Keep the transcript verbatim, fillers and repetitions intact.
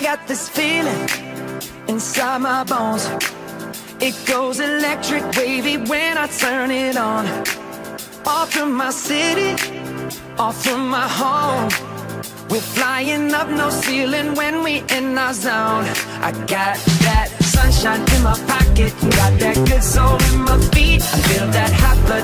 got this feeling inside my bones. It goes electric wavy when I turn it on. Off from my city, off from my home. We're flying up, no ceiling when we in our zone. I got that sunshine in my pocket, got that good soul in my feet. I feel that hot blood